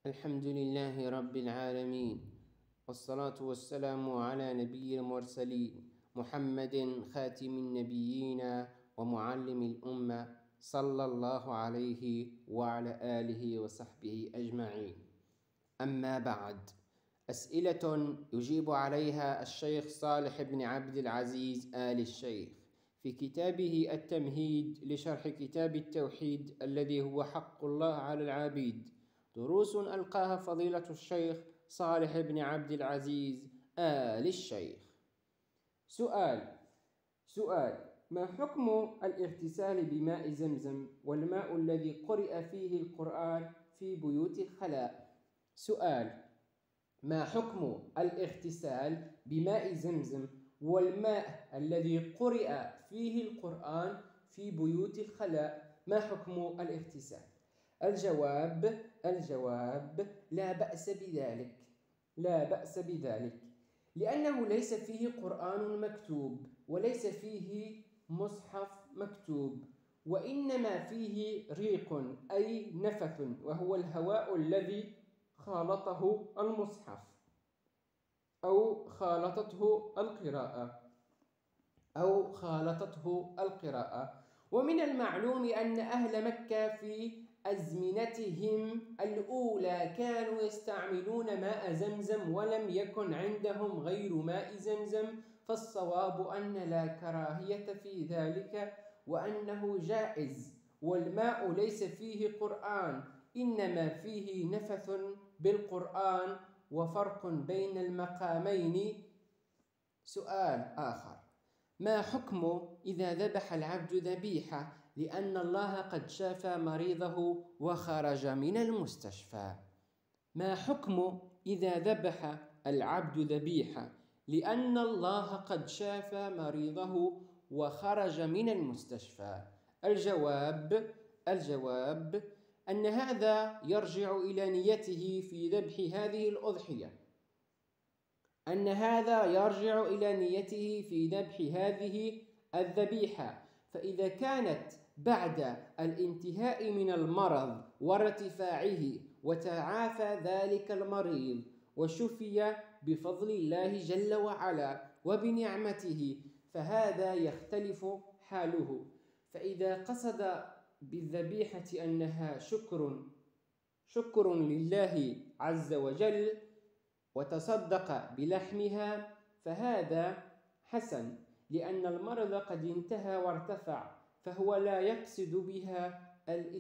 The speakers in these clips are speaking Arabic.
الحمد لله رب العالمين، والصلاة والسلام على نبي المرسلين محمد خاتم النبيين ومعلم الأمة صلى الله عليه وعلى آله وصحبه أجمعين. أما بعد، أسئلة يجيب عليها الشيخ صالح بن عبد العزيز آل الشيخ في كتابه التمهيد لشرح كتاب التوحيد الذي هو حق الله على العبيد، دروس ألقاها فضيلة الشيخ صالح بن عبد العزيز آل الشيخ. سؤال: ما حكم الاغتسال بماء زمزم والماء الذي قرئ فيه القرآن في بيوت الخلاء؟ سؤال: ما حكم الاغتسال بماء زمزم والماء الذي قرئ فيه القرآن في بيوت الخلاء؟ ما حكم الاغتسال؟ الجواب لا بأس بذلك، لأنه ليس فيه قرآن مكتوب وليس فيه مصحف مكتوب، وإنما فيه ريق أي نفث، وهو الهواء الذي خالطه المصحف أو خالطته القراءة. ومن المعلوم أن أهل مكة في أزمنتهم الأولى كانوا يستعملون ماء زمزم ولم يكن عندهم غير ماء زمزم، فالصواب أن لا كراهية في ذلك وأنه جائز، والماء ليس فيه قرآن، إنما فيه نفث بالقرآن وفرق بين المقامين. سؤال آخر: ما حكم إذا ذبح العبد ذبيحة لأن الله قد شافى مريضه وخرج من المستشفى؟ ما حكم إذا ذبح العبد ذبيحة لأن الله قد شافى مريضه وخرج من المستشفى؟ الجواب أن هذا يرجع إلى نيته في ذبح هذه الأضحية، الذبيحة، فإذا كانت بعد الانتهاء من المرض وارتفاعه وتعافى ذلك المريض وشفي بفضل الله جل وعلا وبنعمته، فهذا يختلف حاله. فإذا قصد بالذبيحة أنها شكر لله عز وجل وتصدق بلحمها فهذا حسن، لأن المرض قد انتهى وارتفع، فهو لا يقصد بها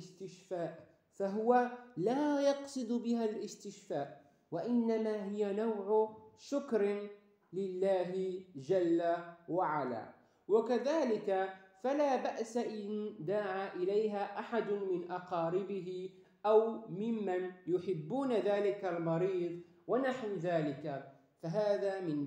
الاستشفاء، وإنما هي نوع شكر لله جل وعلا. وكذلك فلا بأس إن دعا إليها أحد من أقاربه أو ممن يحبون ذلك المريض ونحو ذلك، فهذا من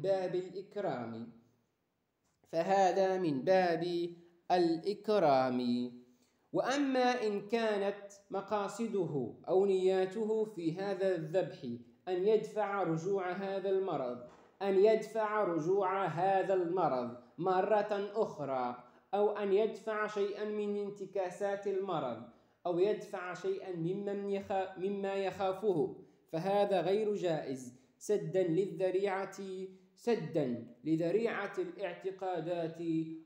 باب الإكرام. وأما إن كانت مقاصده أو نياته في هذا الذبح أن يدفع رجوع هذا المرض مرة أخرى، أو أن يدفع شيئا من انتكاسات المرض، أو يدفع شيئا مما يخافه، فهذا غير جائز، سدا لذريعة الاعتقادات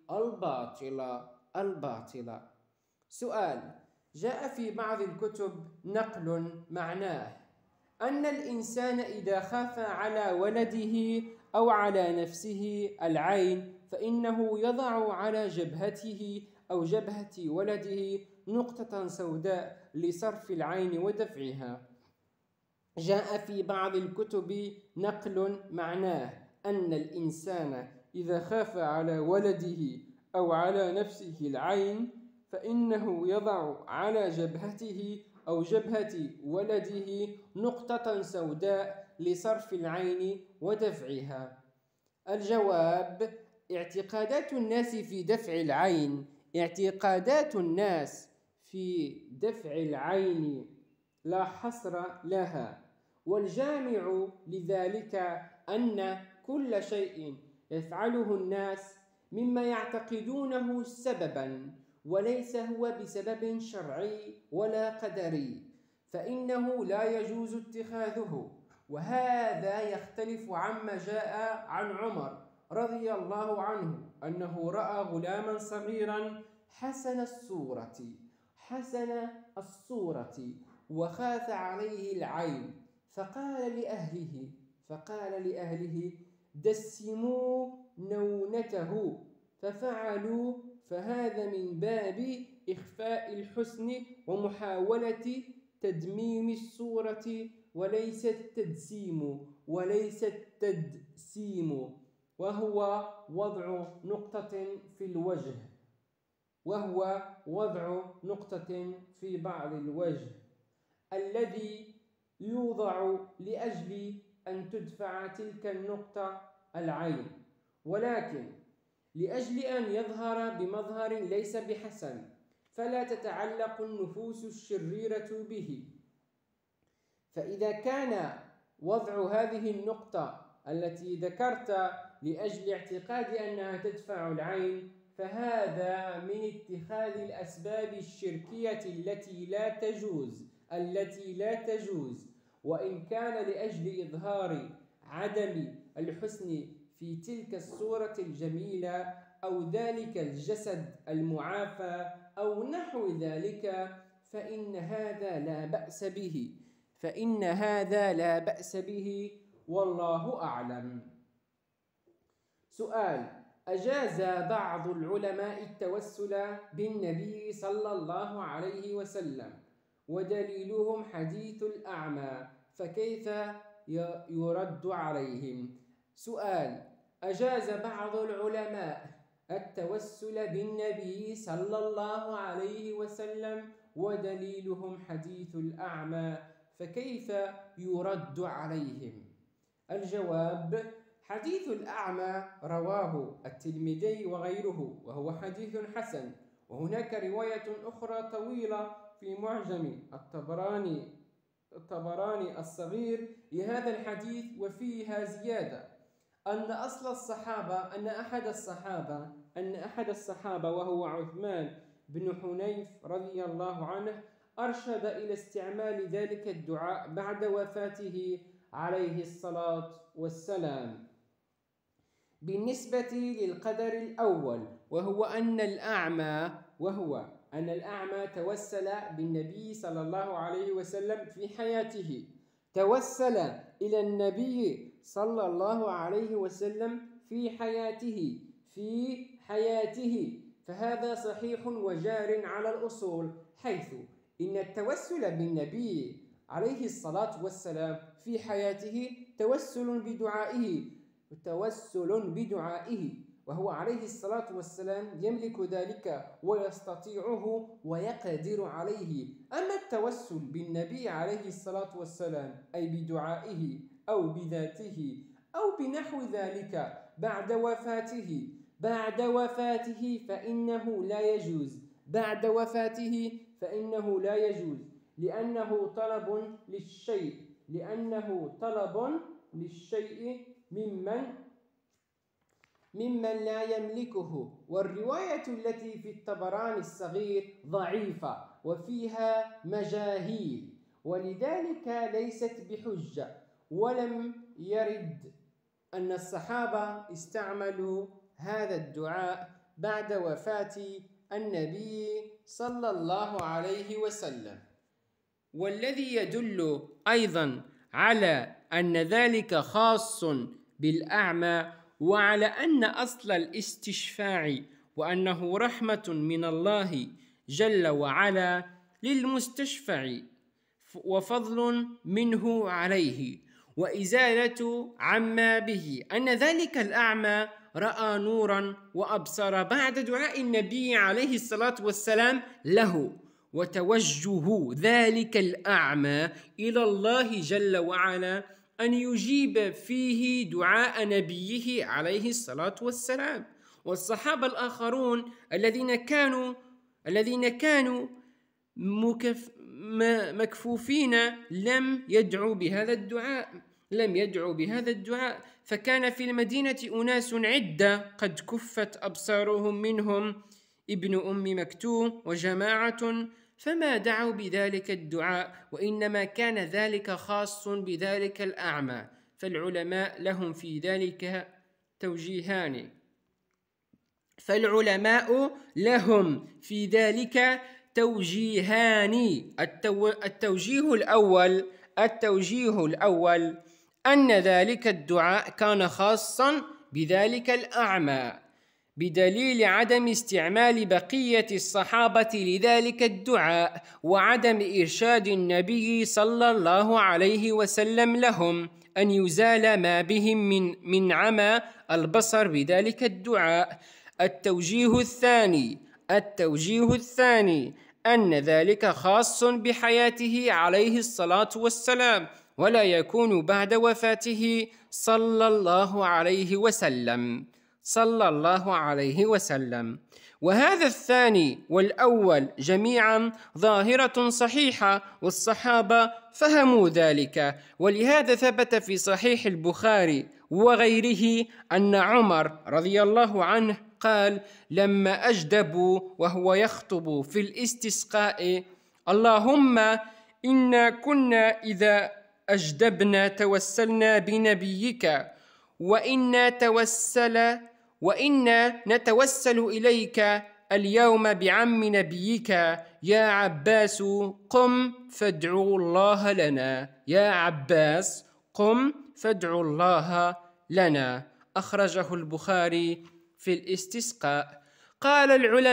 الباطلة. سؤال: جاء في بعض الكتب نقل معناه أن الإنسان إذا خاف على ولده أو على نفسه العين فإنه يضع على جبهته أو جبهة ولده نقطة سوداء لصرف العين ودفعها. جاء في بعض الكتب نقل معناه أن الإنسان إذا خاف على ولده أو على نفسه العين فإنه يضع على جبهته أو جبهة ولده نقطة سوداء لصرف العين ودفعها. الجواب: اعتقادات الناس في دفع العين لا حصر لها، والجامع لذلك أن كل شيء يفعله الناس مما يعتقدونه سببا وليس هو بسبب شرعي ولا قدري، فإنه لا يجوز اتخاذه. وهذا يختلف عما جاء عن عمر رضي الله عنه أنه رأى غلاما صغيرا حسن الصورة وخاف عليه العين، فقال لأهله دسموا نونته، ففعلوا. فهذا من باب إخفاء الحسن ومحاولة تدميم الصورة، وليس التدسيم، وهو وضع نقطة في بعض الوجه الذي يوضع لأجل أن تدفع تلك النقطة العين، ولكن لأجل أن يظهر بمظهر ليس بحسن، فلا تتعلق النفوس الشريرة به. فإذا كان وضع هذه النقطة التي ذكرت لأجل اعتقاد أنها تدفع العين، فهذا من اتخاذ الأسباب الشركية التي لا تجوز، وإن كان لأجل إظهار عدم الحسن في تلك الصورة الجميلة أو ذلك الجسد المعافى أو نحو ذلك، فإن هذا لا بأس به والله أعلم. سؤال: أجاز بعض العلماء التوسل بالنبي صلى الله عليه وسلم ودليلهم حديث الأعمى، فكيف يرد عليهم؟ سؤال: أجاز بعض العلماء التوسل بالنبي صلى الله عليه وسلم ودليلهم حديث الأعمى، فكيف يرد عليهم؟ الجواب: حديث الأعمى رواه الترمذي وغيره، وهو حديث حسن. وهناك رواية أخرى طويلة في معجم الطبراني الصغير لهذا الحديث، وفيها زيادة أن أحد الصحابة وهو عثمان بن حنيف رضي الله عنه أرشد إلى استعمال ذلك الدعاء بعد وفاته عليه الصلاة والسلام. بالنسبة للقدر الأول، وهو أن الأعمى توسل بالنبي صلى الله عليه وسلم في حياته، توسل إلى النبي صلى الله عليه وسلم في حياته، فهذا صحيح وجار على الأصول، حيث إن التوسل بالنبي عليه الصلاة والسلام في حياته توسل بدعائه، وهو عليه الصلاة والسلام يملك ذلك ويستطيعه ويقدر عليه. أما التوسل بالنبي عليه الصلاة والسلام أي بدعائه أو بذاته أو بنحو ذلك بعد وفاته فإنه لا يجوز، لأنه طلب للشيء ممن لا يملكه. والرواية التي في الطبراني الصغير ضعيفة وفيها مجاهيل، ولذلك ليست بحجة، ولم يرد أن الصحابة استعملوا هذا الدعاء بعد وفاة النبي صلى الله عليه وسلم. والذي يدل أيضا على أن ذلك خاص بالأعمى، وعلى أن أصل الاستشفاع وأنه رحمة من الله جل وعلا للمستشفع وفضل منه عليه وإزالة عما به، أن ذلك الأعمى رأى نورا وأبصر بعد دعاء النبي عليه الصلاة والسلام له، وتوجه ذلك الأعمى إلى الله جل وعلا أن يجيب فيه دعاء نبيه عليه الصلاة والسلام. والصحابة الآخرون الذين كانوا مكفوفين لم يدعوا بهذا الدعاء، فكان في المدينة أناس عدة قد كفت أبصارهم، منهم ابن أم مكتوم وجماعة فما دعوا بذلك الدعاء، وإنما كان ذلك خاص بذلك الأعمى. فالعلماء لهم في ذلك توجيهان. التوجيه الأول أن ذلك الدعاء كان خاصا بذلك الأعمى، بدليل عدم استعمال بقية الصحابة لذلك الدعاء، وعدم إرشاد النبي صلى الله عليه وسلم لهم أن يزال ما بهم من عمى البصر بذلك الدعاء. التوجيه الثاني أن ذلك خاص بحياته عليه الصلاة والسلام، ولا يكون بعد وفاته صلى الله عليه وسلم. وهذا الثاني والأول جميعا ظاهرة صحيحة، والصحابة فهموا ذلك. ولهذا ثبت في صحيح البخاري وغيره أن عمر رضي الله عنه قال لما أجدبوا وهو يخطب في الاستسقاء: اللهم إنا كنا إذا أجدبنا توسلنا بنبيك، وإنا نتوسل إليك اليوم بعم نبيك، يا عباس قم فادعوا الله لنا. يا عباس قم فادعوا الله لنا. أخرجه البخاري في الاستسقاء. قال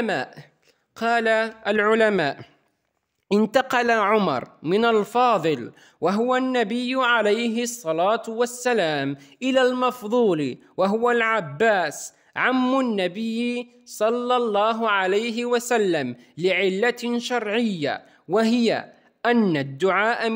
العلماء انتقل عمر من الفاضل وهو النبي عليه الصلاة والسلام إلى المفضول وهو العباس عم النبي صلى الله عليه وسلم لعلة شرعية، وهي أن الدعاء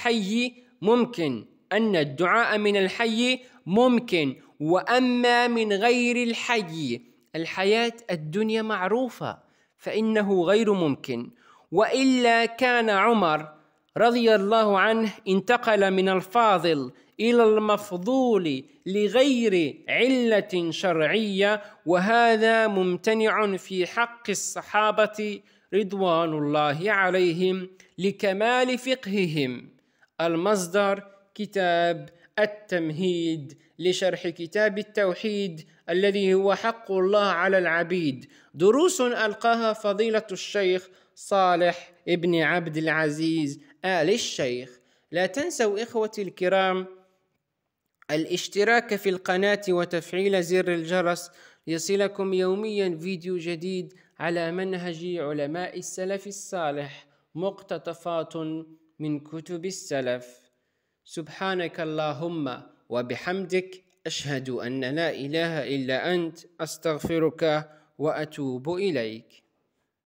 من الحي ممكن، وأما من غير الحي الحياة الدنيا معروفة فإنه غير ممكن. وإلا كان عمر رضي الله عنه انتقل من الفاضل إلى المفضول لغير علة شرعية، وهذا ممتنع في حق الصحابة رضوان الله عليهم لكمال فقههم. المصدر: كتاب التمهيد لشرح كتاب التوحيد الذي هو حق الله على العبيد، دروس ألقاها فضيلة الشيخ صالح ابن عبد العزيز آل الشيخ. لا تنسوا إخوتي الكرام الاشتراك في القناة وتفعيل زر الجرس ليصلكم يوميا فيديو جديد على منهج علماء السلف الصالح، مقتطفات من كتب السلف. سبحانك اللهم وبحمدك، أشهد أن لا إله إلا أنت، أستغفرك وأتوب إليك.